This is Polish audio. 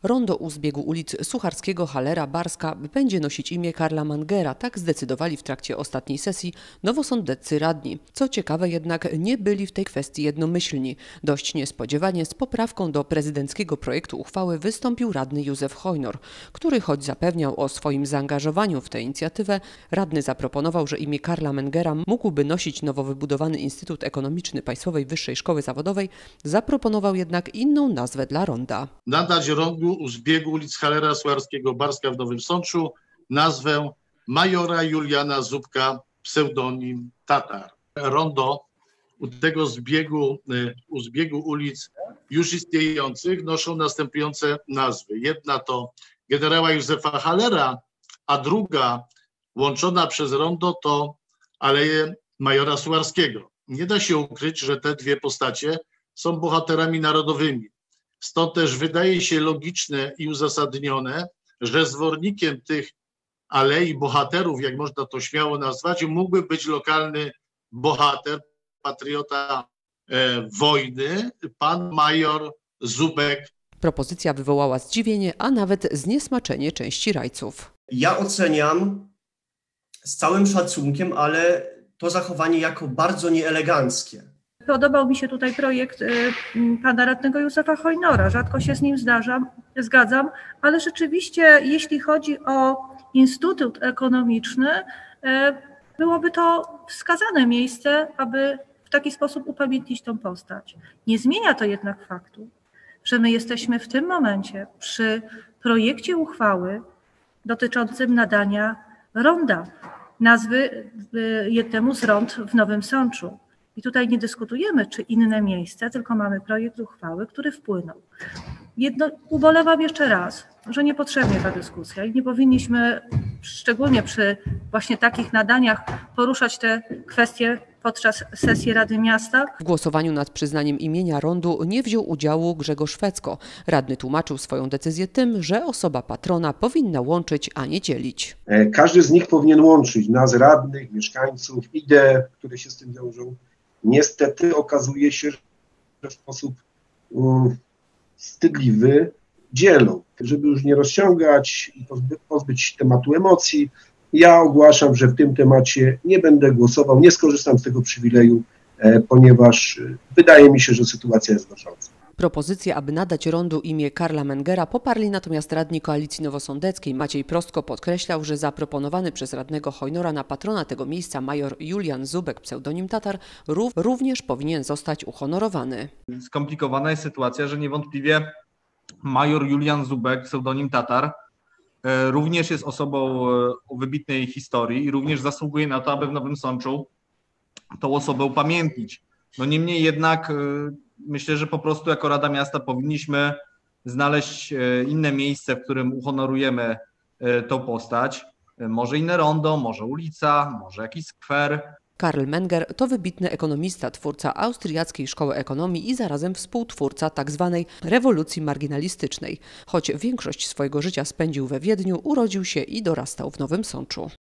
Rondo u zbiegu ulic Sucharskiego, Hallera, Barska będzie nosić imię Karla Mengera. Tak zdecydowali w trakcie ostatniej sesji nowosądeccy radni. Co ciekawe jednak, nie byli w tej kwestii jednomyślni. Dość niespodziewanie z poprawką do prezydenckiego projektu uchwały wystąpił radny Józef Hojnor, który choć zapewniał o swoim zaangażowaniu w tę inicjatywę, radny zaproponował, że imię Karla Mengera mógłby nosić nowo wybudowany Instytut Ekonomiczny Państwowej Wyższej Szkoły Zawodowej, zaproponował jednak inną nazwę dla ronda. Nadać rondu u zbiegu ulic Hallera, Sucharskiego, Barska w Nowym Sączu nazwę Majora Juliana Zubka, pseudonim Tatar. Rondo u tego zbiegu ulic już istniejących noszą następujące nazwy. Jedna to generała Józefa Hallera, a druga łączona przez rondo to Aleję Majora Sucharskiego. Nie da się ukryć, że te dwie postacie są bohaterami narodowymi. Stąd też wydaje się logiczne i uzasadnione, że zwornikiem tych alei bohaterów, jak można to śmiało nazwać, mógłby być lokalny bohater, patriota wojny, pan major Zubek. Propozycja wywołała zdziwienie, a nawet zniesmaczenie części rajców. Ja oceniam z całym szacunkiem, ale to zachowanie jako bardzo nieeleganckie. Podobał mi się tutaj projekt pana radnego Józefa Hojnora. Rzadko się z nim zgadzam, ale rzeczywiście jeśli chodzi o Instytut Ekonomiczny, byłoby to wskazane miejsce, aby w taki sposób upamiętnić tą postać. Nie zmienia to jednak faktu, że my jesteśmy w tym momencie przy projekcie uchwały dotyczącym nadania ronda, nazwy jednemu z rond w Nowym Sączu. I tutaj nie dyskutujemy, czy inne miejsce, tylko mamy projekt uchwały, który wpłynął. Ubolewam jeszcze raz, że niepotrzebnie ta dyskusja i nie powinniśmy, szczególnie przy właśnie takich nadaniach, poruszać te kwestie podczas sesji Rady Miasta. W głosowaniu nad przyznaniem imienia rondu nie wziął udziału Grzegorz Fecko. Radny tłumaczył swoją decyzję tym, że osoba patrona powinna łączyć, a nie dzielić. Każdy z nich powinien łączyć nas, radnych, mieszkańców, idee, które się z tym wiążą. Niestety okazuje się, że w sposób wstydliwy dzielą. Żeby już nie rozciągać i pozbyć tematu emocji, ja ogłaszam, że w tym temacie nie będę głosował, nie skorzystam z tego przywileju, ponieważ wydaje mi się, że sytuacja jest gorsząca. Propozycję, aby nadać rondu imię Karla Mengera, poparli natomiast radni Koalicji Nowosądeckiej. Maciej Prostko podkreślał, że zaproponowany przez radnego Hojnora na patrona tego miejsca major Julian Zubek, pseudonim Tatar, również powinien zostać uhonorowany. Skomplikowana jest sytuacja, że niewątpliwie major Julian Zubek, pseudonim Tatar, również jest osobą o wybitnej historii i również zasługuje na to, aby w Nowym Sączu tą osobę upamiętnić. No niemniej jednak myślę, że po prostu jako Rada Miasta powinniśmy znaleźć inne miejsce, w którym uhonorujemy tą postać. Może inne rondo, może ulica, może jakiś skwer. Karl Menger to wybitny ekonomista, twórca austriackiej szkoły ekonomii i zarazem współtwórca tzw. rewolucji marginalistycznej. Choć większość swojego życia spędził we Wiedniu, urodził się i dorastał w Nowym Sączu.